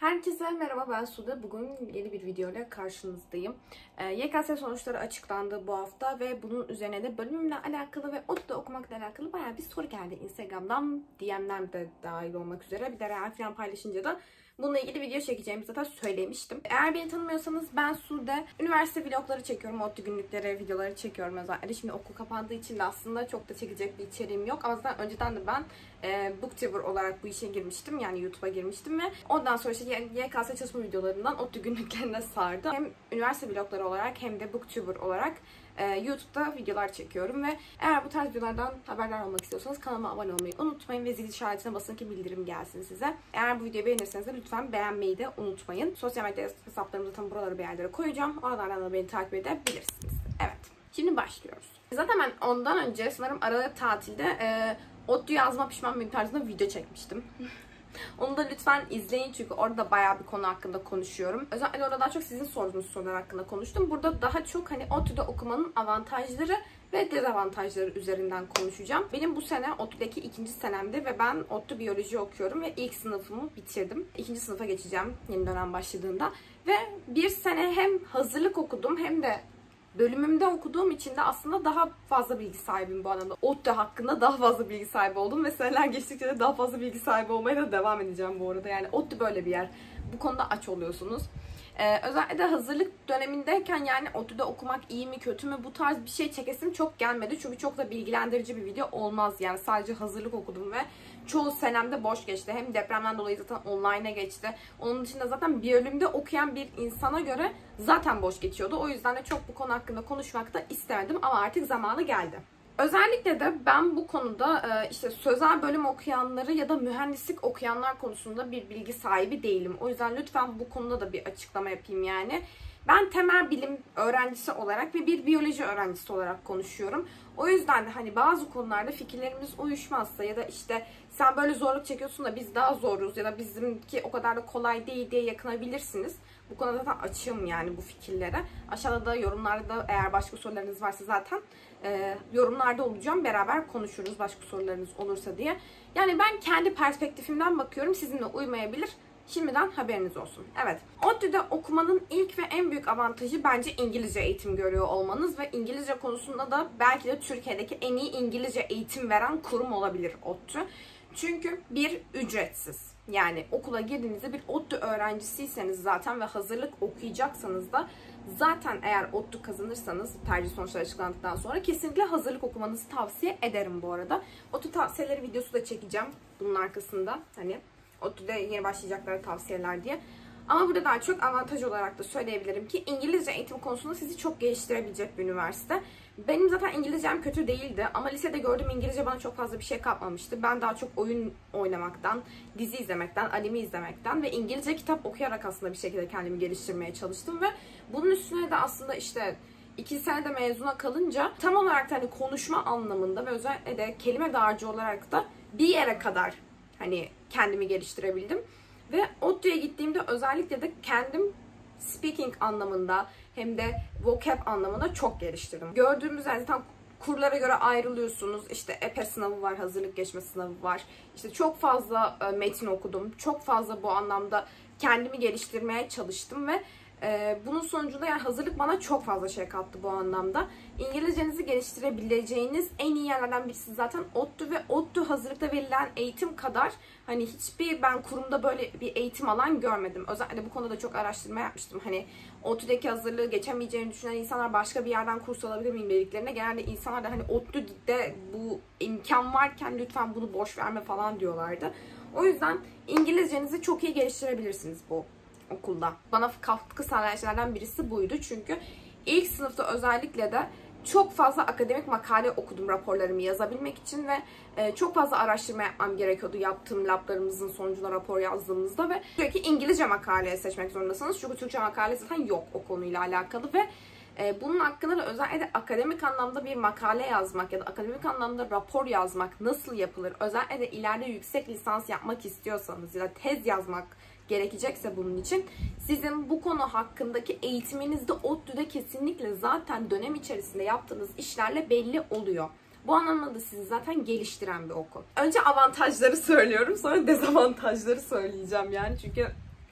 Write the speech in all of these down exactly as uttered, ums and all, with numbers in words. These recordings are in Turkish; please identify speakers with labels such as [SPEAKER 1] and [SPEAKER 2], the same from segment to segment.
[SPEAKER 1] Herkese merhaba, ben Sude. Bugün yeni bir video ile karşınızdayım. Ee, Y K S sonuçları açıklandı bu hafta ve bunun üzerine de bölümümle alakalı ve ODTÜ'de okumakla alakalı bayağı bir soru geldi Instagram'dan, D M'den de dahil olmak üzere. Bir de real falan paylaşınca da bununla ilgili video çekeceğimi zaten söylemiştim. Eğer beni tanımıyorsanız ben Sude. Üniversite vlogları çekiyorum, ODTÜ günlükleri, videoları çekiyorum özellikle. Şimdi okul kapandığı için de aslında çok da çekecek bir içeriğim yok. Ama zaten önceden de ben e, booktuber olarak bu işe girmiştim. Yani YouTube'a girmiştim ve ondan sonra işte Y K S çalışma videolarından ODTÜ günlüklerine sardı. Hem üniversite vlogları olarak hem de booktuber olarak e, YouTube'da videolar çekiyorum ve eğer bu tarz videolardan haberdar olmak istiyorsanız kanalıma abone olmayı unutmayın ve zil işaretine basın ki bildirim gelsin size. Eğer bu videoyu beğenirseniz de lütfen beğenmeyi de unutmayın. Sosyal medya hesaplarımı zaten buraları bir yerlere koyacağım. Oralardan da beni takip edebilirsiniz. Evet. Şimdi başlıyoruz. Zaten ben ondan önce sanırım Aralık tatilde e, ODTÜ yazma pişman mıyım tarzında video çekmiştim. Onu da lütfen izleyin çünkü orada bayağı bir konu hakkında konuşuyorum. Özellikle orada daha çok sizin sorduğunuz sorular hakkında konuştum. Burada daha çok hani ODTÜ'de okumanın avantajları ve dezavantajları üzerinden konuşacağım. Benim bu sene ODTÜ'deki ikinci senemdi ve ben ODTÜ biyoloji okuyorum ve ilk sınıfımı bitirdim. İkinci sınıfa geçeceğim yeni dönem başladığında. Ve bir sene hem hazırlık okudum hem de bölümümde okuduğum için de aslında daha fazla bilgi sahibiyim bu alanda. ODTÜ hakkında daha fazla bilgi sahibi oldum ve seneler geçtikçe de daha fazla bilgi sahibi olmaya da devam edeceğim bu arada. Yani ODTÜ böyle bir yer. Bu konuda aç oluyorsunuz. Ee, özellikle de hazırlık dönemindeyken yani ODTÜ'de okumak iyi mi kötü mü bu tarz bir şey çekesim çok gelmedi. Çünkü çok da bilgilendirici bir video olmaz yani. Sadece hazırlık okudum ve çoğu senemde boş geçti. Hem depremden dolayı zaten online'a geçti. Onun dışında zaten bölümde okuyan bir insana göre zaten boş geçiyordu. O yüzden de çok bu konu hakkında konuşmak da istemedim ama artık zamanı geldi. Özellikle de ben bu konuda işte sözel bölüm okuyanları ya da mühendislik okuyanlar konusunda bir bilgi sahibi değilim. O yüzden lütfen bu konuda da bir açıklama yapayım yani. Ben temel bilim öğrencisi olarak ve bir biyoloji öğrencisi olarak konuşuyorum. O yüzden de hani bazı konularda fikirlerimiz uyuşmazsa ya da işte sen böyle zorluk çekiyorsun da biz daha zoruz ya da bizimki o kadar da kolay değil diye yakınabilirsiniz. Bu konuda zaten açığım yani bu fikirlere. Aşağıda da yorumlarda da eğer başka sorularınız varsa zaten e, yorumlarda olacağım. Beraber konuşuruz başka sorularınız olursa diye. Yani ben kendi perspektifimden bakıyorum. Sizinle uymayabilir. Şimdiden haberiniz olsun. Evet. ODTÜ'de okumanın ilk ve en büyük avantajı bence İngilizce eğitim görüyor olmanız ve İngilizce konusunda da belki de Türkiye'deki en iyi İngilizce eğitim veren kurum olabilir ODTÜ. Çünkü bir ücretsiz. Yani okula girdiğinizde bir ODTÜ öğrencisiyseniz zaten ve hazırlık okuyacaksanız da zaten eğer ODTÜ kazanırsanız tercih sonuçları açıklandıktan sonra kesinlikle hazırlık okumanızı tavsiye ederim bu arada. ODTÜ tavsiyeleri videosu da çekeceğim bunun arkasında. Hani ODTÜ'de yeni başlayacakları tavsiyeler diye. Ama burada daha çok avantaj olarak da söyleyebilirim ki İngilizce eğitim konusunda sizi çok geliştirebilecek bir üniversite. Benim zaten İngilizcem kötü değildi ama lisede gördüğüm İngilizce bana çok fazla bir şey katmamıştı. Ben daha çok oyun oynamaktan, dizi izlemekten, anime izlemekten ve İngilizce kitap okuyarak aslında bir şekilde kendimi geliştirmeye çalıştım ve bunun üstüne de aslında işte iki senede mezuna kalınca tam olarak da hani konuşma anlamında ve özellikle de kelime dağarcığı olarak da bir yere kadar hani kendimi geliştirebildim. Ve ODTÜ'ye gittiğimde özellikle de kendim speaking anlamında hem de vocab anlamında çok geliştirdim. Gördüğümüz yani zaten kurlara göre ayrılıyorsunuz. İşte E P E sınavı var, hazırlık geçme sınavı var. İşte çok fazla metin okudum. Çok fazla bu anlamda kendimi geliştirmeye çalıştım ve Ee, bunun sonucunda yani hazırlık bana çok fazla şey kattı bu anlamda. İngilizcenizi geliştirebileceğiniz en iyi yerlerden birisi zaten ODTÜ ve ODTÜ hazırlıkta verilen eğitim kadar hani hiçbir ben kurumda böyle bir eğitim alan görmedim. Özellikle bu konuda da çok araştırma yapmıştım. Hani ODTÜ'deki hazırlığı geçemeyeceğini düşünen insanlar başka bir yerden kurs alabilir miyim dediklerine genelde insanlar da hani ODTÜ'de bu imkan varken lütfen bunu boş verme falan diyorlardı. O yüzden İngilizcenizi çok iyi geliştirebilirsiniz bu okulda. Bana katkı sağlayan şeylerden birisi buydu. Çünkü ilk sınıfta özellikle de çok fazla akademik makale okudum raporlarımı yazabilmek için ve çok fazla araştırma yapmam gerekiyordu yaptığım lablarımızın sonucunda rapor yazdığımızda ve sürekli İngilizce makale seçmek zorundasınız. Çünkü Türkçe makale zaten yok o konuyla alakalı ve bunun hakkında da özellikle akademik anlamda bir makale yazmak ya da akademik anlamda rapor yazmak nasıl yapılır? Özellikle de ileride yüksek lisans yapmak istiyorsanız ya da tez yazmak gerekecekse bunun için sizin bu konu hakkındaki eğitiminizde ODTÜ'de kesinlikle zaten dönem içerisinde yaptığınız işlerle belli oluyor. Bu anlamda da sizi zaten geliştiren bir okul. Önce avantajları söylüyorum, sonra dezavantajları söyleyeceğim yani çünkü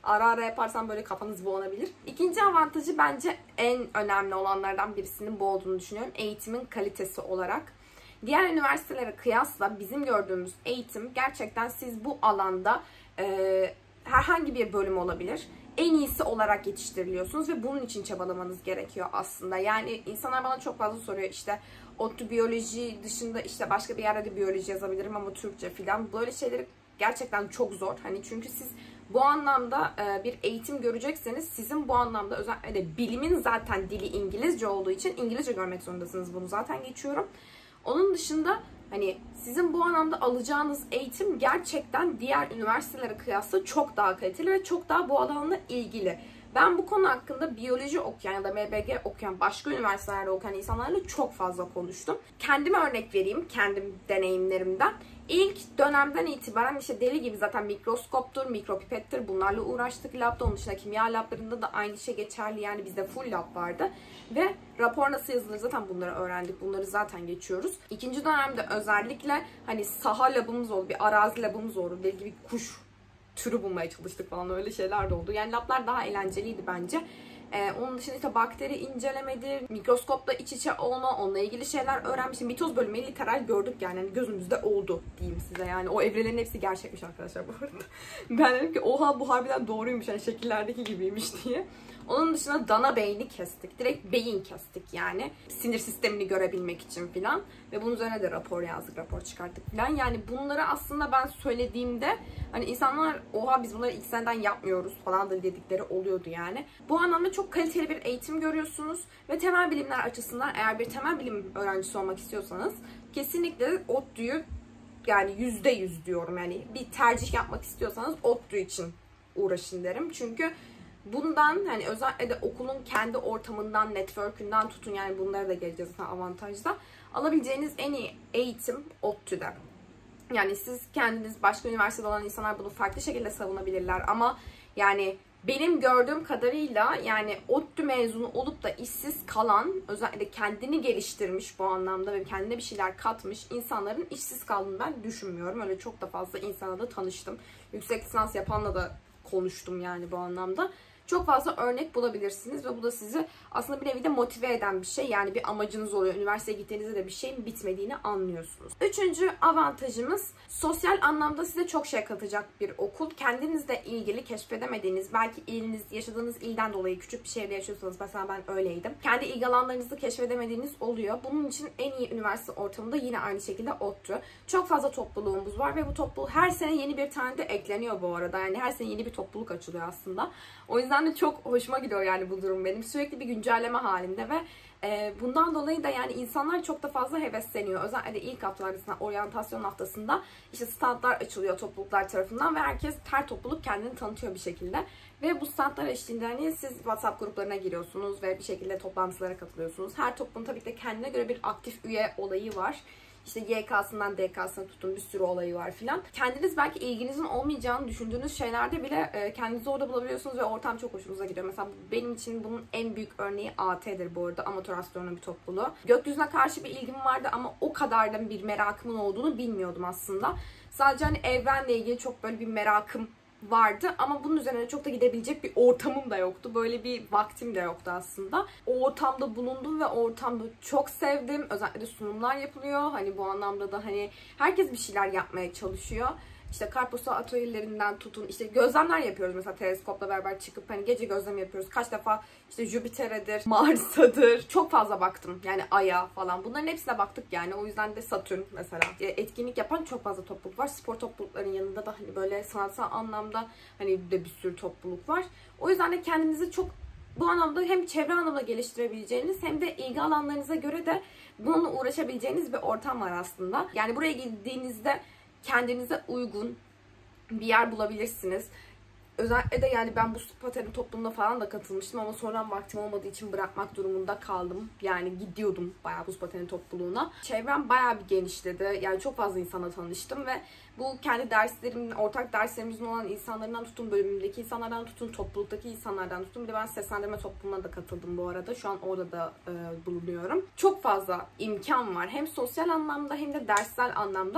[SPEAKER 1] Ara ara yaparsam böyle kafanız bulanabilir. İkinci avantajı bence en önemli olanlardan birisinin bu olduğunu düşünüyorum. Eğitimin kalitesi olarak. Diğer üniversitelere kıyasla bizim gördüğümüz eğitim gerçekten siz bu alanda e, herhangi bir bölüm olabilir. En iyisi olarak yetiştiriliyorsunuz ve bunun için çabalamanız gerekiyor aslında. Yani insanlar bana çok fazla soruyor işte ODTÜ biyoloji dışında işte başka bir yerde de biyoloji yazabilirim ama Türkçe falan. Böyle şeyleri gerçekten çok zor. Hani çünkü siz bu anlamda bir eğitim görecekseniz sizin bu anlamda özellikle de bilimin zaten dili İngilizce olduğu için İngilizce görmek zorundasınız. Bunu zaten geçiyorum. Onun dışında hani sizin bu anlamda alacağınız eğitim gerçekten diğer üniversitelere kıyasla çok daha kaliteli ve çok daha bu alanla ilgili. Ben bu konu hakkında biyoloji okuyan ya da M B G okuyan, başka üniversitelerde okuyan insanlarla çok fazla konuştum. Kendime örnek vereyim, kendim deneyimlerimden. İlk dönemden itibaren işte deli gibi zaten mikroskoptur, mikropipettir, bunlarla uğraştık labda. Onun dışında kimya lablarında da aynı şey geçerli. Yani bizde full lab vardı. Ve rapor nasıl yazılır zaten bunları öğrendik. Bunları zaten geçiyoruz. İkinci dönemde özellikle hani saha labımız oldu, bir arazi labımız oldu. Deli gibi kuş türü bulmaya çalıştık falan, öyle şeyler de oldu. Yani lablar daha eğlenceliydi bence. Ee, onun dışında işte bakteri incelemedir, mikroskopla iç içe olma, onunla ilgili şeyler öğrenmiştim. Mitoz bölümü literal gördük yani. yani gözümüzde oldu diyeyim size. Yani o evrelerin hepsi gerçekmiş arkadaşlar bu arada. Ben dedim ki oha bu harbiden doğruymuş yani şekillerdeki gibiymiş diye. Onun dışında dana beyni kestik. Direkt beyin kestik yani. Sinir sistemini görebilmek için filan. Ve bunun üzerine de rapor yazdık, rapor çıkarttık filan. Yani bunları aslında ben söylediğimde hani insanlar oha biz bunları ilk seneden yapmıyoruz falan da dedikleri oluyordu yani. Bu anlamda çok kaliteli bir eğitim görüyorsunuz. Ve temel bilimler açısından eğer bir temel bilim öğrencisi olmak istiyorsanız kesinlikle ODTÜ'yü yani yüzde yüz diyorum yani bir tercih yapmak istiyorsanız ODTÜ için uğraşın derim. Çünkü bundan hani özellikle de okulun kendi ortamından, network'ünden tutun yani bunlara da geleceğiz zaten avantajda. Alabileceğiniz en iyi eğitim ODTÜ'de. Yani siz kendiniz başka üniversitede olan insanlar bunu farklı şekilde savunabilirler ama yani benim gördüğüm kadarıyla yani ODTÜ mezunu olup da işsiz kalan, özellikle kendini geliştirmiş bu anlamda ve kendine bir şeyler katmış insanların işsiz kaldığını ben düşünmüyorum. Öyle çok da fazla insana da tanıştım. Yüksek lisans yapanla da konuştum yani bu anlamda. Çok fazla örnek bulabilirsiniz ve bu da sizi aslında bir nevi de motive eden bir şey. Yani bir amacınız oluyor. Üniversiteye gittiğinizde de bir şeyin bitmediğini anlıyorsunuz. Üçüncü avantajımız sosyal anlamda size çok şey katacak bir okul. Kendinizle ilgili keşfedemediğiniz, belki iliniz, yaşadığınız ilden dolayı küçük bir şehirde yaşıyorsanız, mesela ben öyleydim. Kendi ilgi alanlarınızı keşfedemediğiniz oluyor. Bunun için en iyi üniversite ortamında yine aynı şekilde ODTÜ. Çok fazla topluluğumuz var ve bu topluluğu her sene yeni bir tane de ekleniyor bu arada. Yani her sene yeni bir topluluk açılıyor aslında. O yüzden de çok hoşuma gidiyor yani bu durum benim. Sürekli bir güncelleme halinde ve e, bundan dolayı da yani insanlar çok da fazla hevesleniyor. Özellikle ilk haftalarda, oryantasyon haftasında işte standlar açılıyor topluluklar tarafından ve herkes, her topluluk kendini tanıtıyor bir şekilde. Ve bu standlar eşliğinde hani siz WhatsApp gruplarına giriyorsunuz ve bir şekilde toplantılara katılıyorsunuz. Her toplumun tabii ki de kendine göre bir aktif üye olayı var. İşte Y K'sından D K'sına tutun bir sürü olayı var filan. Kendiniz belki ilginizin olmayacağını düşündüğünüz şeylerde bile kendinizi orada bulabiliyorsunuz ve ortam çok hoşunuza gidiyor. Mesela benim için bunun en büyük örneği A T'dir bu arada. Amatör astronomi topluluğu. Gökyüzüne karşı bir ilgim vardı ama o kadar da bir merakımın olduğunu bilmiyordum aslında. Sadece hani evrenle ilgili çok böyle bir merakım vardı ama bunun üzerine çok da gidebilecek bir ortamım da yoktu. Böyle bir vaktim de yoktu aslında. O ortamda bulundum ve o ortamda çok sevdim. Özellikle de sunumlar yapılıyor. Hani bu anlamda da hani herkes bir şeyler yapmaya çalışıyor. İşte kartpostal atölyelerinden tutun, işte gözlemler yapıyoruz mesela teleskopla beraber çıkıp hani gece gözlem yapıyoruz. Kaç defa işte Jüpiter'edir, Mars'adır. Çok fazla baktım yani Ay'a falan. Bunların hepsine baktık yani. O yüzden de Satürn mesela. Etkinlik yapan çok fazla topluluk var. Spor toplulukların yanında da hani böyle sanatsal anlamda hani de bir sürü topluluk var. O yüzden de kendinizi çok bu anlamda hem çevre anlamda geliştirebileceğiniz hem de ilgi alanlarınıza göre de bununla uğraşabileceğiniz bir ortam var aslında. Yani buraya girdiğinizde kendinize uygun bir yer bulabilirsiniz. Özellikle de yani ben buz pateni toplumuna falan da katılmıştım ama sonra vaktim olmadığı için bırakmak durumunda kaldım. Yani gidiyordum bayağı buz pateni topluluğuna. Çevrem bayağı bir genişledi. Yani çok fazla insana tanıştım ve bu kendi derslerimin, ortak derslerimizin olan insanlardan tutun, bölümümdeki insanlardan tutun, topluluktaki insanlardan tutun. Bir de ben seslendirme topluluğuna da katıldım bu arada. Şu an orada da e, bulunuyorum. Çok fazla imkan var. Hem sosyal anlamda hem de derssel anlamda.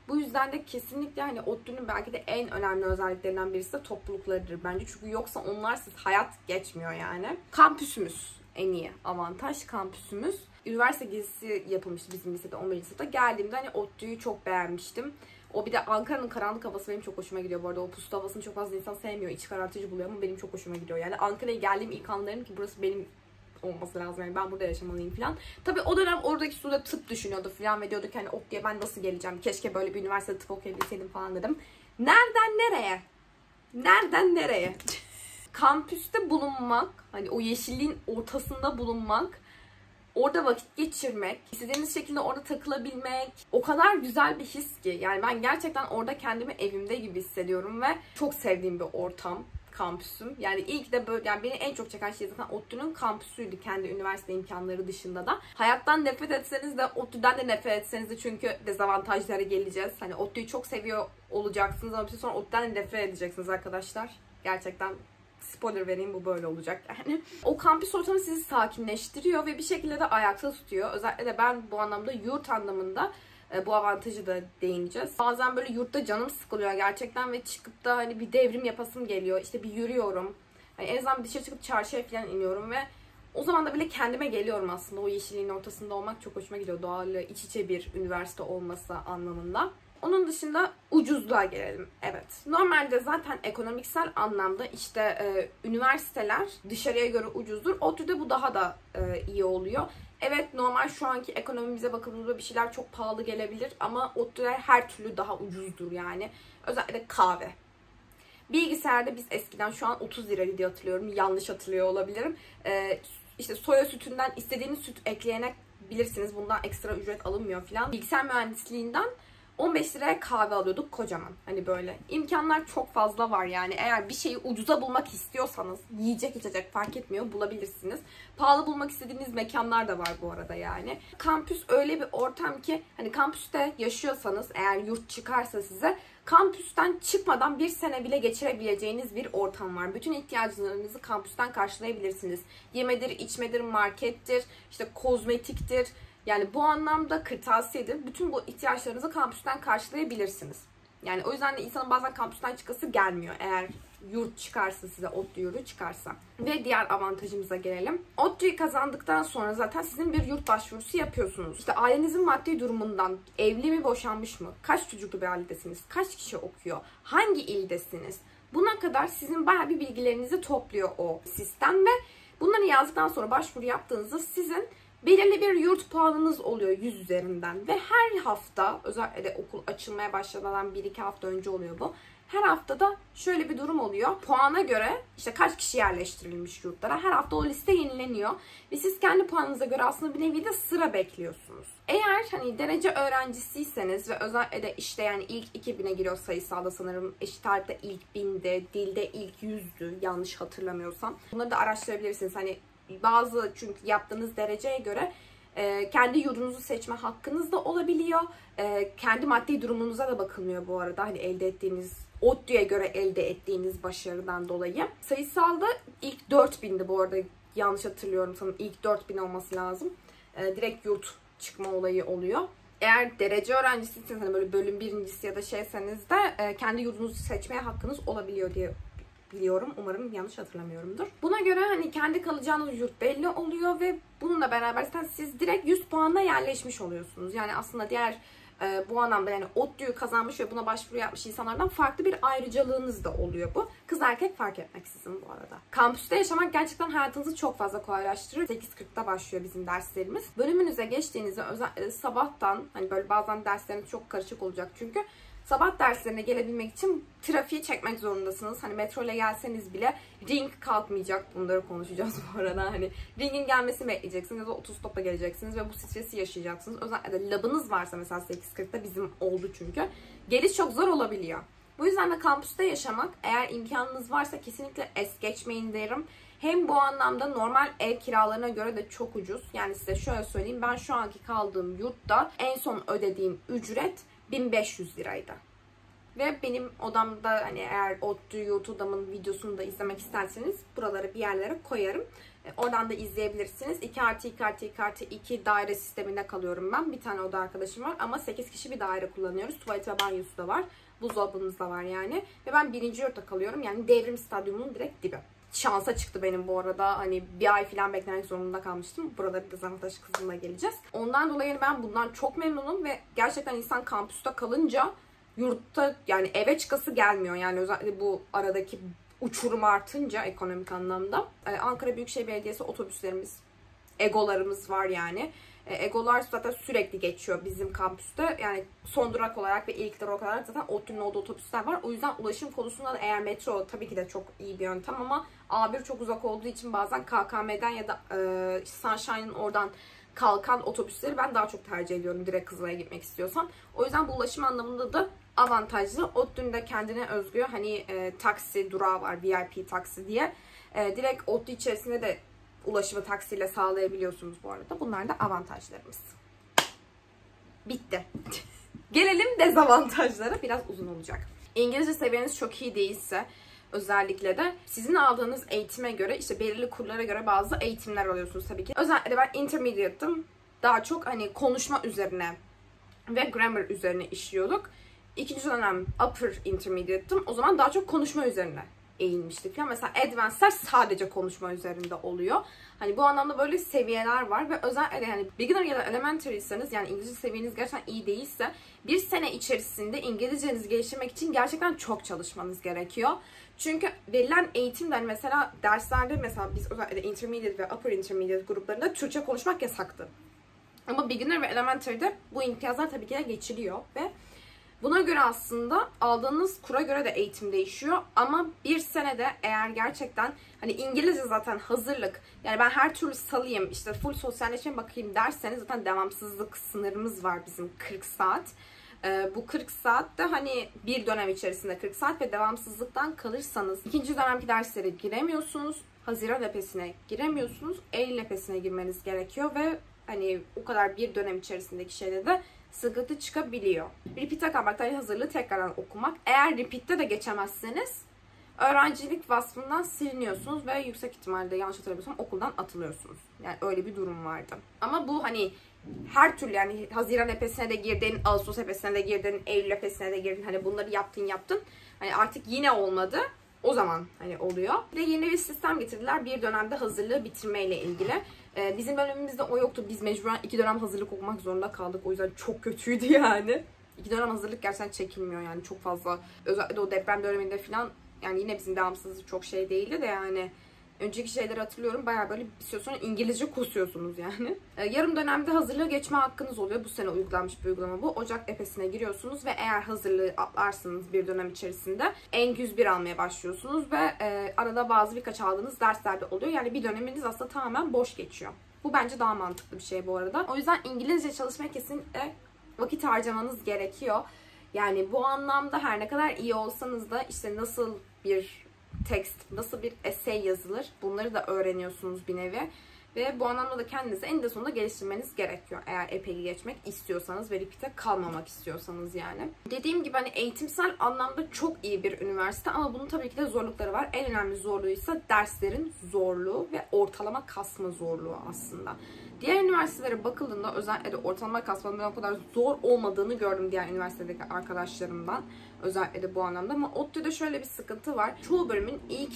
[SPEAKER 1] Bu yüzden de kesinlikle hani ODTÜ'nün belki de en önemli özelliklerinden birisi de topluluklarıdır bence. Çünkü yoksa onlarsız hayat geçmiyor yani. Kampüsümüz en iyi avantaj, kampüsümüz. Üniversite gezisi yapılmıştı bizim lisede, on birinci sınıfta. Geldiğimde hani ODTÜ'yü çok beğenmiştim. O bir de Ankara'nın karanlık havası benim çok hoşuma gidiyor bu arada. O puslu havasını çok fazla insan sevmiyor, iç karartıcı buluyor ama benim çok hoşuma gidiyor. Yani Ankara'ya geldiğim ilk an dedim ki burası benim olması lazım. Yani ben burada yaşamalıyım falan. Tabii o dönem oradaki Sude tıp düşünüyordu falan ve diyorduk hani ODTÜ'ye ben nasıl geleceğim? Keşke böyle bir üniversitede tıp okuyabilseydim falan dedim. Nereden nereye? Nereden nereye? Kampüste bulunmak, hani o yeşilliğin ortasında bulunmak, orada vakit geçirmek, istediğiniz şekilde orada takılabilmek o kadar güzel bir his ki. Yani ben gerçekten orada kendimi evimde gibi hissediyorum ve çok sevdiğim bir ortam kampüsüm. Yani ilk de böyle, yani beni en çok çeken şey zaten ODTÜ'nün kampüsüydü, kendi üniversite imkanları dışında da. Hayattan nefret etseniz de ODTÜ'den de nefret etseniz de, çünkü dezavantajlara geleceğiz. Hani ODTÜ'yü çok seviyor olacaksınız ama bir süre sonra ODTÜ'den de nefret edeceksiniz arkadaşlar. Gerçekten spoiler vereyim, bu böyle olacak yani. O kampüs ortamı sizi sakinleştiriyor ve bir şekilde de ayakta tutuyor. Özellikle de ben bu anlamda yurt anlamında e, bu avantajı da değineceğiz. Bazen böyle yurtta canım sıkılıyor gerçekten ve çıkıp da hani bir devrim yapasım geliyor. İşte bir yürüyorum. Yani en azından dışarı çıkıp çarşıya falan iniyorum ve o zaman da bile kendime geliyorum aslında. O yeşilliğin ortasında olmak çok hoşuma gidiyor. Doğayla iç içe bir üniversite olması anlamında. Onun dışında ucuzluğa gelelim. Evet. Normalde zaten ekonomiksel anlamda işte e, üniversiteler dışarıya göre ucuzdur. ODTÜ'de bu daha da e, iyi oluyor. Evet, normal şu anki ekonomimize bakıldığında bir şeyler çok pahalı gelebilir ama ODTÜ'ler her türlü daha ucuzdur yani. Özellikle kahve. Bilgisayarda biz eskiden, şu an otuz lira diye hatırlıyorum. Yanlış hatırlıyor olabilirim. E, işte soya sütünden istediğiniz süt ekleyebilirsiniz. Bundan ekstra ücret alınmıyor falan. Bilgisayar mühendisliğinden on beş liraya kahve alıyorduk kocaman. Hani böyle imkanlar çok fazla var yani. Eğer bir şeyi ucuza bulmak istiyorsanız, yiyecek içecek fark etmiyor, bulabilirsiniz. Pahalı bulmak istediğiniz mekanlar da var bu arada yani. Kampüs öyle bir ortam ki hani kampüste yaşıyorsanız, eğer yurt çıkarsa size, kampüsten çıkmadan bir sene bile geçirebileceğiniz bir ortam var. Bütün ihtiyaçlarınızı kampüsten karşılayabilirsiniz. Yemedir, içmedir, markettir, işte kozmetiktir. Yani bu anlamda kırtasiyedir. Bütün bu ihtiyaçlarınızı kampüsten karşılayabilirsiniz. Yani o yüzden de insanın bazen kampüsten çıkası gelmiyor. Eğer yurt çıkarsa size, ODTÜ yurdu çıkarsa. Ve diğer avantajımıza gelelim. ODTÜ'yü kazandıktan sonra zaten sizin bir yurt başvurusu yapıyorsunuz. İşte ailenizin maddi durumundan, evli mi, boşanmış mı, kaç çocuklu bir ailedesiniz, kaç kişi okuyor, hangi ildesiniz, buna kadar sizin bayağı bir bilgilerinizi topluyor o sistem ve bunları yazdıktan sonra başvuru yaptığınızda sizin belirli bir yurt puanınız oluyor yüz üzerinden ve her hafta, özellikle okul açılmaya başlamadan bir iki hafta önce oluyor bu. Her haftada şöyle bir durum oluyor. Puana göre işte kaç kişi yerleştirilmiş yurtlara, her hafta o liste yenileniyor ve siz kendi puanınıza göre aslında bir nevi de sıra bekliyorsunuz. Eğer hani derece öğrencisiyseniz ve özellikle de işte yani ilk iki bine giriyor sayısalda sanırım, eşit ağırlıkta ilk binde, dilde ilk yüzdü yanlış hatırlamıyorsam. Bunları da araştırabilirsiniz. Hani bazı, çünkü yaptığınız dereceye göre e, kendi yurdunuzu seçme hakkınız da olabiliyor. E, kendi maddi durumunuza da bakılmıyor bu arada. Hani elde ettiğiniz, ODTÜ'ye göre elde ettiğiniz başarıdan dolayı. Sayısalda ilk dört bindi bu arada, yanlış hatırlıyorum sanırım. İlk dört bin olması lazım. E, direkt yurt çıkma olayı oluyor. Eğer derece öğrencisiyseniz, hani böyle bölüm birincisi ya da şeyseniz de e, kendi yurdunuzu seçmeye hakkınız olabiliyor diye biliyorum. Umarım yanlış hatırlamıyorumdur. Buna göre hani kendi kalacağınız yurt belli oluyor ve bununla beraber zaten siz direkt yüz puanla yerleşmiş oluyorsunuz. Yani aslında diğer e, bu anlamda yani ODTÜ'yü kazanmış ve buna başvuru yapmış insanlardan farklı bir ayrıcalığınız da oluyor bu. Kız erkek fark etmeksizin bu arada. Kampüste yaşamak gerçekten hayatınızı çok fazla kolaylaştırır. sekiz kırkta başlıyor bizim derslerimiz. Bölümünüze geçtiğinizde özellikle sabahtan, hani böyle bazen dersleriniz çok karışık olacak çünkü sabah derslerine gelebilmek için trafiği çekmek zorundasınız. Hani metro ile gelseniz bile ring kalkmayacak. Bunları konuşacağız bu arada. Hani ringin gelmesini bekleyeceksiniz ya da otostopla geleceksiniz ve bu stresi yaşayacaksınız. Özellikle de labınız varsa mesela sekiz kırkta, bizim oldu çünkü. Geliş çok zor olabiliyor. Bu yüzden de kampüste yaşamak, eğer imkanınız varsa kesinlikle es geçmeyin derim. Hem bu anlamda normal ev kiralarına göre de çok ucuz. Yani size şöyle söyleyeyim. Ben şu anki kaldığım yurtta en son ödediğim ücret bin beş yüz liraydı. Ve benim odamda hani eğer ODTÜ YouTube'damın videosunu da izlemek isterseniz buraları bir yerlere koyarım. Oradan da izleyebilirsiniz. iki artı iki artı iki artı iki daire sisteminde kalıyorum ben. Bir tane oda arkadaşım var ama sekiz kişi bir daire kullanıyoruz. Tuvalet ve banyosu da var. Buzdolabımız da var yani. Ve ben birinci yurtta kalıyorum. Yani Devrim Stadyumu'nun direkt dibi. Şansa çıktı benim bu arada. Hani bir ay falan beklemek zorunda kalmıştım. Buraları dezavantaj kısmına geleceğiz. Ondan dolayı ben bundan çok memnunum ve gerçekten insan kampüste kalınca yurtta yani eve çıkası gelmiyor. Yani özellikle bu aradaki uçurum artınca ekonomik anlamda. Ankara Büyükşehir Belediyesi otobüslerimiz, egolarımız var yani. Egolar zaten sürekli geçiyor bizim kampüste. Yani son durak olarak ve ilk durak olarak zaten ODTÜ'nün olduğu otobüsler var. O yüzden ulaşım konusunda da eğer metro tabii ki de çok iyi bir yöntem ama A bir çok uzak olduğu için bazen K K M'den ya da e, Sunshine'ın oradan kalkan otobüsleri ben daha çok tercih ediyorum direkt Kızılay'a gitmek istiyorsam. O yüzden bu ulaşım anlamında da avantajlı. ODTÜ'nün de kendine özgü hani e, taksi durağı var, V I P taksi diye. E, direkt ODTÜ içerisinde de ulaşımı taksiyle sağlayabiliyorsunuz bu arada. Bunlar da avantajlarımız. Bitti. Gelelim dezavantajlara. Biraz uzun olacak. İngilizce seviyeniz çok iyi değilse özellikle de sizin aldığınız eğitime göre işte belirli kurlara göre bazı eğitimler alıyorsunuz tabii ki. Özellikle ben intermediate'ım. Daha çok hani konuşma üzerine ve grammar üzerine işliyorduk. İkinci dönem upper intermediate'ım. O zaman daha çok konuşma üzerine eğilmiştik falan. Mesela advanced'ler sadece konuşma üzerinde oluyor. Hani bu anlamda böyle seviyeler var ve özellikle yani beginner ya da elementary'seniz yani İngilizce seviyeniz gerçekten iyi değilse bir sene içerisinde İngilizcenizi geliştirmek için gerçekten çok çalışmanız gerekiyor. Çünkü verilen eğitimden mesela derslerde mesela biz özellikle intermediate ve upper intermediate gruplarında Türkçe konuşmak yasaktı. Ama beginner ve elementary'de bu imtiyazlar tabii ki de geçiliyor ve buna göre aslında aldığınız kura göre de eğitim değişiyor ama bir senede eğer gerçekten hani İngilizce zaten hazırlık yani ben her türlü salayım işte full sosyalleşmeye bakayım derseniz zaten devamsızlık sınırımız var bizim kırk saat. Ee, bu kırk saat de hani bir dönem içerisinde kırk saat ve devamsızlıktan kalırsanız ikinci dönemki derslere giremiyorsunuz. Haziran lepesine giremiyorsunuz. Eylül lepesine girmeniz gerekiyor ve hani o kadar bir dönem içerisindeki şeyde de sıkıntı çıkabiliyor. Repeat'e kalmaktan hazırlığı tekrardan okumak. Eğer repeat'te de geçemezseniz öğrencilik vasfından siliniyorsunuz ve yüksek ihtimalle yanlış hatırlamıyorsam okuldan atılıyorsunuz. Yani öyle bir durum vardı. Ama bu hani her türlü yani Haziran epesine de girdin, Ağustos epesine de girdin, Eylül epesine de girdin. Hani bunları yaptın yaptın. Hani artık yine olmadı. O zaman hani oluyor. Bir de yeni bir sistem getirdiler. Bir dönemde hazırlığı bitirmeyle ilgili. Ee, bizim bölümümüzde o yoktu. Biz mecburen iki dönem hazırlık okumak zorunda kaldık. O yüzden çok kötüydü yani. İki dönem hazırlık gerçekten çekilmiyor yani. Çok fazla. Özellikle o deprem döneminde falan yani yine bizim devamsızlığı çok şey değildi de yani. Önceki şeyleri hatırlıyorum. Bayağı böyle bir süre sonra İngilizce kusuyorsunuz yani. Ee, yarım dönemde hazırlığı geçme hakkınız oluyor. Bu sene uygulanmış bir uygulama bu. Ocak epesine giriyorsunuz ve eğer hazırlığı atlarsınız bir dönem içerisinde en yüz bir almaya başlıyorsunuz ve e, arada bazı birkaç aldığınız derslerde oluyor. Yani bir döneminiz aslında tamamen boş geçiyor. Bu bence daha mantıklı bir şey bu arada. O yüzden İngilizce çalışmaya kesinlikle vakit harcamanız gerekiyor. Yani bu anlamda her ne kadar iyi olsanız da işte nasıl bir tekst, nasıl bir essay yazılır bunları da öğreniyorsunuz bir nevi. Ve bu anlamda da kendinizi eninde sonunda geliştirmeniz gerekiyor. Eğer epey geçmek istiyorsanız ve repeat'e kalmamak istiyorsanız yani. Dediğim gibi hani eğitimsel anlamda çok iyi bir üniversite ama bunun tabii ki de zorlukları var. En önemli zorluğu ise derslerin zorluğu ve ortalama kasma zorluğu aslında. Diğer üniversitelere bakıldığında özellikle de ortalama kasmanın o kadar zor olmadığını gördüm diğer üniversitedeki arkadaşlarımdan. Özellikle de bu anlamda ama ODTÜ'de şöyle bir sıkıntı var. Çoğu bölümün ilk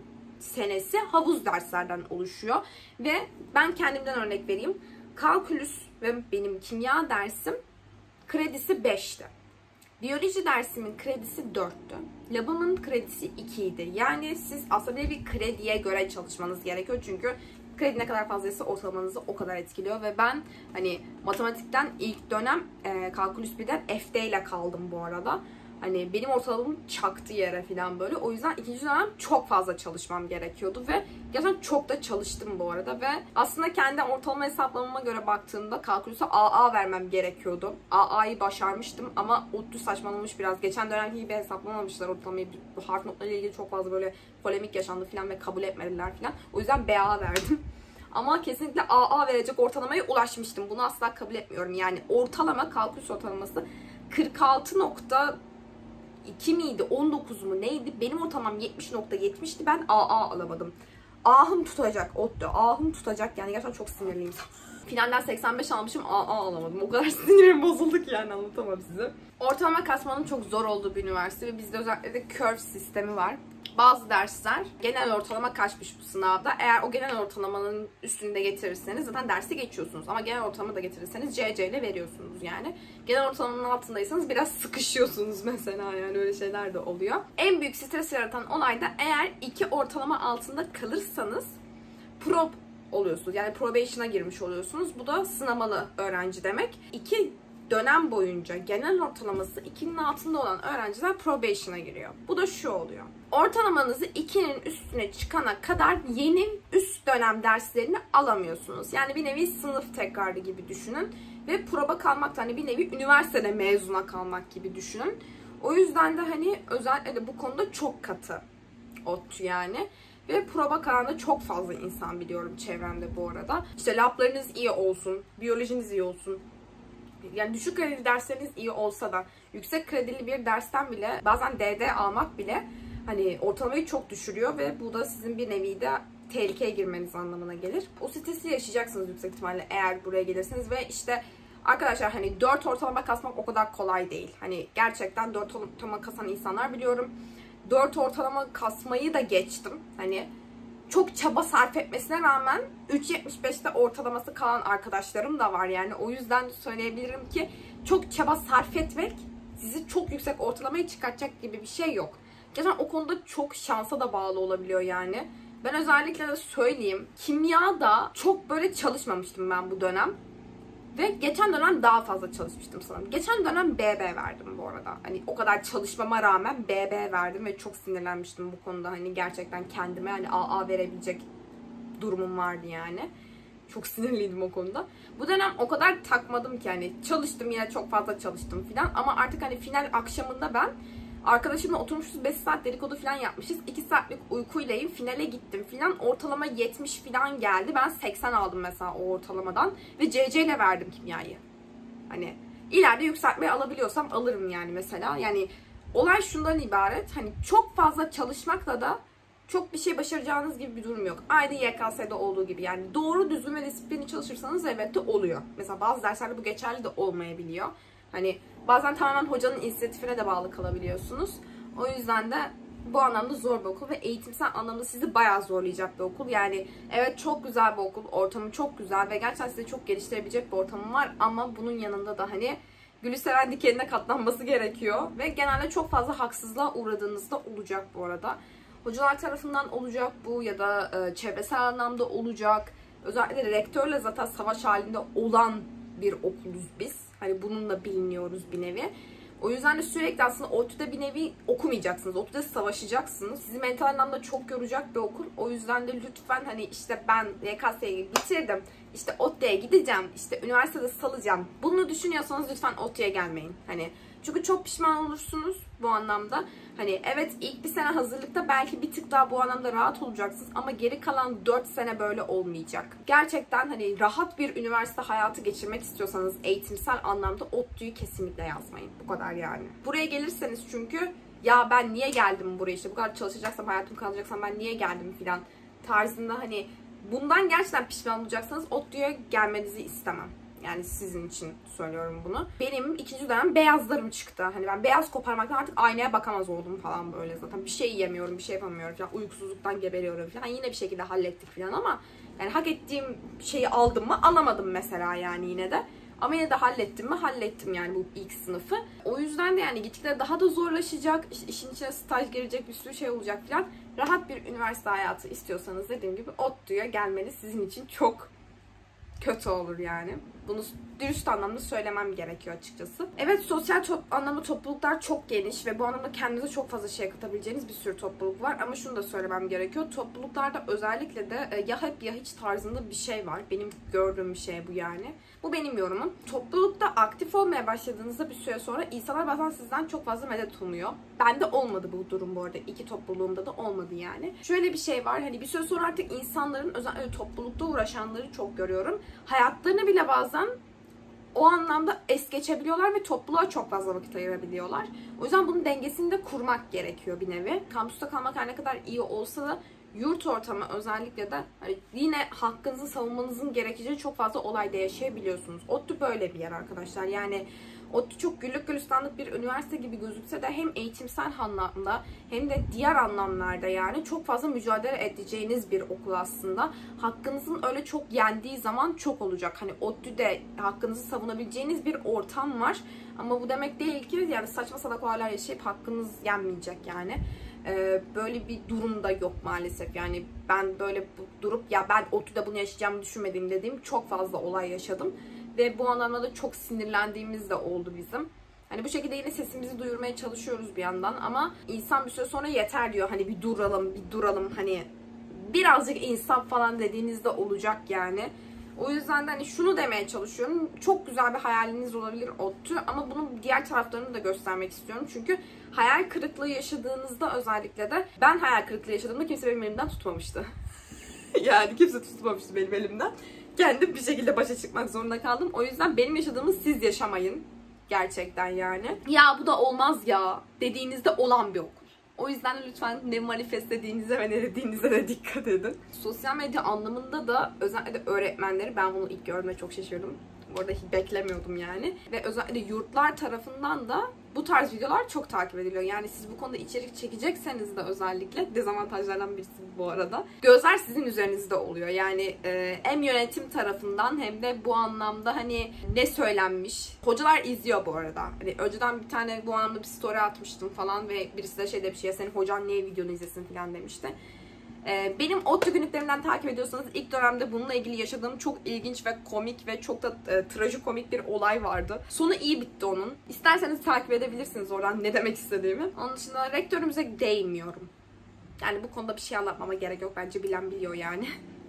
[SPEAKER 1] senesi havuz derslerden oluşuyor. Ve ben kendimden örnek vereyim. Kalkülüs ve benim kimya dersim kredisi beşti. Biyoloji dersimin kredisi dörttü. Labımın kredisi ikiydi. Yani siz aslında bir krediye göre çalışmanız gerekiyor. Çünkü kredi ne kadar fazlaysa ortalamanızı o kadar etkiliyor. Ve ben hani matematikten ilk dönem e, kalkülüs birden F D ile kaldım bu arada. Hani benim ortalamam çaktı yere falan böyle. O yüzden ikinci dönem çok fazla çalışmam gerekiyordu ve gerçekten çok da çalıştım bu arada ve aslında kendi ortalama hesaplamama göre baktığımda kalkülüse A A vermem gerekiyordu. A A'yı başarmıştım ama ODTÜ saçmalamış biraz. Geçen dönemki gibi hesaplamamışlar ortalamayı. Bu harf notlarıyla ilgili çok fazla böyle polemik yaşandı falan ve kabul etmediler falan. O yüzden B A verdim. Ama kesinlikle A A verecek ortalamaya ulaşmıştım. Bunu asla kabul etmiyorum. Yani ortalama kalkülüs ortalaması kırk altı nokta iki miydi, on dokuz mu neydi? Benim ortalamam yetmiş nokta yetmişti. Ben A A alamadım. Ahım tutacak ODTÜ. Ahım tutacak yani, gerçekten çok sinirliyim. Finalden seksen beş almışım, A A alamadım. O kadar sinirim bozuldu ki yani, anlatamam size. Ortalama kasmanın çok zor olduğu bir üniversite ve bizde özellikle de curve sistemi var. Bazı dersler genel ortalama kaçmış bu sınavda. Eğer o genel ortalamanın üstünde getirirseniz zaten dersi geçiyorsunuz. Ama genel ortalama da getirirseniz C C ile veriyorsunuz yani. Genel ortalamanın altındaysanız biraz sıkışıyorsunuz mesela, yani öyle şeyler de oluyor. En büyük stres yaratan olay da eğer iki ortalama altında kalırsanız prob oluyorsunuz. Yani probation'a girmiş oluyorsunuz. Bu da sınamalı öğrenci demek. İki dönem boyunca genel ortalaması ikinin altında olan öğrenciler probation'a giriyor. Bu da şu oluyor. Ortalamanızı ikinin üstüne çıkana kadar yeni üst dönem derslerini alamıyorsunuz. Yani bir nevi sınıf tekrarı gibi düşünün. Ve proba kalmak da hani bir nevi üniversitede mezuna kalmak gibi düşünün. O yüzden de hani özellikle de bu konuda çok katı ODTÜ yani. Ve proba kalan da çok fazla insan biliyorum çevremde bu arada. İşte lablarınız iyi olsun, biyolojiniz iyi olsun. Yani düşük kredili dersleriniz iyi olsa da yüksek kredili bir dersten bile bazen D D almak bile hani ortalamayı çok düşürüyor ve bu da sizin bir nevi de tehlikeye girmeniz anlamına gelir. O stresi yaşayacaksınız yüksek ihtimalle eğer buraya gelirseniz ve işte arkadaşlar hani dört ortalama kasmak o kadar kolay değil. Hani gerçekten dört ortalama kasan insanlar biliyorum. dört ortalama kasmayı da geçtim. Hani çok çaba sarf etmesine rağmen üç yetmiş beşte ortalaması kalan arkadaşlarım da var yani. O yüzden söyleyebilirim ki çok çaba sarf etmek sizi çok yüksek ortalamaya çıkartacak gibi bir şey yok. Gerçekten o konuda çok şansa da bağlı olabiliyor yani. Ben özellikle de söyleyeyim, kimyada çok böyle çalışmamıştım ben bu dönem. Ve geçen dönem daha fazla çalışmıştım sanırım. Geçen dönem B B verdim bu arada. Hani o kadar çalışmama rağmen B B verdim ve çok sinirlenmiştim bu konuda. Hani gerçekten kendime hani A A verebilecek durumum vardı yani. Çok sinirliydim o konuda. Bu dönem o kadar takmadım ki hani çalıştım, yine çok fazla çalıştım filan. Ama artık hani final akşamında ben arkadaşımla oturmuşuz, beş saat dedikodu falan yapmışız. iki saatlik uykuylayım, finale gittim filan. Ortalama yetmiş filan geldi. Ben seksen aldım mesela o ortalamadan. Ve C C ile verdim kimyayı. Hani ileride yükseltmeyi alabiliyorsam alırım yani mesela. Yani olay şundan ibaret. Hani çok fazla çalışmakla da çok bir şey başaracağınız gibi bir durum yok. Aynı Y K S'de olduğu gibi yani. Doğru düzgün ve disiplinli çalışırsanız elbette oluyor. Mesela bazı derslerde bu geçerli de olmayabiliyor. Hani bazen tamamen hocanın inisiyatifine de bağlı kalabiliyorsunuz. O yüzden de bu anlamda zor bir okul ve eğitimsel anlamda sizi bayağı zorlayacak bir okul. Yani evet çok güzel bir okul, ortamı çok güzel ve gerçekten sizi çok geliştirebilecek bir ortamı var. Ama bunun yanında da hani gülü seven dikenine katlanması gerekiyor. Ve genelde çok fazla haksızlığa uğradığınızda olacak bu arada. Hocalar tarafından olacak bu ya da e, çevresel anlamda olacak. Özellikle rektörle zaten savaş halinde olan bir okuluz biz. Hani bununla biliniyoruz bir nevi. O yüzden de sürekli aslında ODTÜ'de bir nevi okumayacaksınız. ODTÜ'de savaşacaksınız. Sizi mental anlamda çok yoracak bir okul. O yüzden de lütfen hani işte ben Y K S'yi bitirdim, İşte ODTÜ'ye gideceğim, işte üniversitede salacağım. Bunu düşünüyorsanız lütfen ODTÜ'ye gelmeyin. Hani çünkü çok pişman olursunuz bu anlamda. Hani evet ilk bir sene hazırlıkta belki bir tık daha bu anlamda rahat olacaksınız ama geri kalan dört sene böyle olmayacak. Gerçekten hani rahat bir üniversite hayatı geçirmek istiyorsanız eğitimsel anlamda ODTÜ'yü kesinlikle yazmayın. Bu kadar yani. Buraya gelirseniz çünkü ya ben niye geldim buraya, işte bu kadar çalışacaksam, hayatım kalacaksam ben niye geldim filan tarzında hani bundan gerçekten pişman olacaksanız ODTÜ'ye gelmenizi istemem. Yani sizin için söylüyorum bunu. Benim ikinci dönem beyazlarım çıktı. Hani ben beyaz koparmaktan artık aynaya bakamaz oldum falan böyle zaten. Bir şey yiyemiyorum, bir şey yapamıyorum falan. Uykusuzluktan geberiyorum falan. Yine bir şekilde hallettik falan ama yani hak ettiğim şeyi aldım mı? Alamadım mesela yani yine de. Ama yine de hallettim mi? Hallettim yani bu ilk sınıfı. O yüzden de yani gittikçe daha da zorlaşacak. İşte işin içine staj girecek, bir sürü şey olacak falan. Rahat bir üniversite hayatı istiyorsanız dediğim gibi ODTÜ'ye gelmeniz sizin için çok kötü olur yani. Bunu dürüst anlamda söylemem gerekiyor açıkçası. Evet, sosyal top anlamda topluluklar çok geniş ve bu anlamda kendinize çok fazla şey katabileceğiniz bir sürü topluluk var. Ama şunu da söylemem gerekiyor. Topluluklarda özellikle de ya hep ya hiç tarzında bir şey var. Benim gördüğüm bir şey bu yani. Bu benim yorumum. Toplulukta aktif olmaya başladığınızda bir süre sonra insanlar bazen sizden çok fazla medet umuyor. Bende olmadı bu durum bu arada. İki topluluğumda da olmadı yani. Şöyle bir şey var. Hani bir süre sonra artık insanların özellikle toplulukta uğraşanları çok görüyorum. Hayatlarını bile bazen o anlamda es geçebiliyorlar ve topluluğa çok fazla vakit ayırabiliyorlar. O yüzden bunun dengesini de kurmak gerekiyor bir nevi. Kampüste kalmak her ne kadar iyi olsa da yurt ortamı özellikle de hani yine hakkınızı savunmanızın gerekeceği çok fazla olayda yaşayabiliyorsunuz. ODTÜ böyle bir yer arkadaşlar. Yani ODTÜ çok güllük gülistanlık bir üniversite gibi gözükse de hem eğitimsel anlamda hem de diğer anlamlarda yani çok fazla mücadele edeceğiniz bir okul aslında. Hakkınızın öyle çok yendiği zaman çok olacak. Hani ODTÜ'de hakkınızı savunabileceğiniz bir ortam var. Ama bu demek değil ki yani saçma salak olaylar yaşayıp hakkınız yenmeyecek yani. Ee, böyle bir durum da yok maalesef. Yani ben böyle durup ya ben ODTÜ'de bunu yaşayacağımı düşünmediğim dediğim çok fazla olay yaşadım. Ve bu anlamda da çok sinirlendiğimiz de oldu bizim. Hani bu şekilde yine sesimizi duyurmaya çalışıyoruz bir yandan ama insan bir süre sonra yeter diyor. Hani bir duralım, bir duralım hani birazcık insaf falan dediğinizde olacak yani. O yüzden de hani şunu demeye çalışıyorum. Çok güzel bir hayaliniz olabilir ODTÜ ama bunun diğer taraflarını da göstermek istiyorum. Çünkü hayal kırıklığı yaşadığınızda özellikle de ben hayal kırıklığı yaşadığımda kimse benim elimden tutmamıştı. Yani kimse tutmamıştı benim elimden. Kendim bir şekilde başa çıkmak zorunda kaldım. O yüzden benim yaşadığımı siz yaşamayın. Gerçekten yani. Ya bu da olmaz ya dediğinizde olan bir okul. O yüzden de lütfen ne manifestlediğinize ve ne dediğinize de dikkat edin. Sosyal medya anlamında da özellikle öğretmenleri, ben bunu ilk gördüğümde çok şaşırdım. Bu arada hiç beklemiyordum yani. Ve özellikle yurtlar tarafından da bu tarz videolar çok takip ediliyor. Yani siz bu konuda içerik çekecekseniz de özellikle dezavantajlardan birisi bu arada. Gözler sizin üzerinizde oluyor. Yani e, hem yönetim tarafından hem de bu anlamda hani ne söylenmiş. Hocalar izliyor bu arada. Hani önceden bir tane bu anlamda bir story atmıştım falan ve birisi de şey demiş ya senin hocan niye videonu izlesin falan demişti. Benim ODTÜ günlüklerimden takip ediyorsanız ilk dönemde bununla ilgili yaşadığım çok ilginç ve komik ve çok da e, trajikomik bir olay vardı. Sonu iyi bitti onun. İsterseniz takip edebilirsiniz oradan ne demek istediğimi. Onun dışında rektörümüze değmiyorum. Yani bu konuda bir şey anlatmama gerek yok. Bence bilen biliyor yani.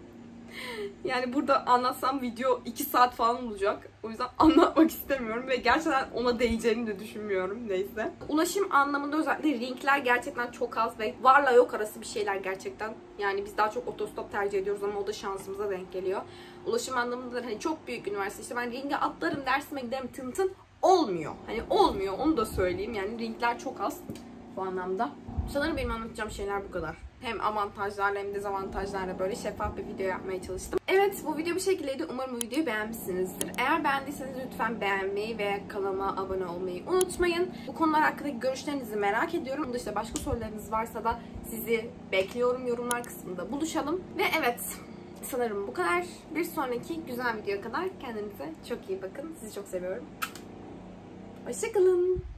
[SPEAKER 1] Yani burada anlatsam video iki saat falan olacak. O yüzden anlatmak istemiyorum ve gerçekten ona değeceğini de düşünmüyorum. Neyse. Ulaşım anlamında özellikle linkler gerçekten çok az ve varla yok arası bir şeyler gerçekten. Yani biz daha çok otostop tercih ediyoruz ama o da şansımıza denk geliyor. Ulaşım anlamında da hani çok büyük üniversite işte ben ringe atlarım dersime giderim tın tın olmuyor. Hani olmuyor onu da söyleyeyim. Yani linkler çok az bu anlamda. Sanırım benim anlatacağım şeyler bu kadar. Hem avantajlarla hem dezavantajlarla böyle şeffaf bir video yapmaya çalıştım. Evet bu video bu şekildeydi. Umarım bu videoyu beğenmişsinizdir. Eğer beğendiyseniz lütfen beğenmeyi ve kanalıma abone olmayı unutmayın. Bu konular hakkındaki görüşlerinizi merak ediyorum. Bunun dışında başka sorularınız varsa da sizi bekliyorum. Yorumlar kısmında buluşalım. Ve evet sanırım bu kadar. Bir sonraki güzel videoya kadar kendinize çok iyi bakın. Sizi çok seviyorum. Hoşça kalın.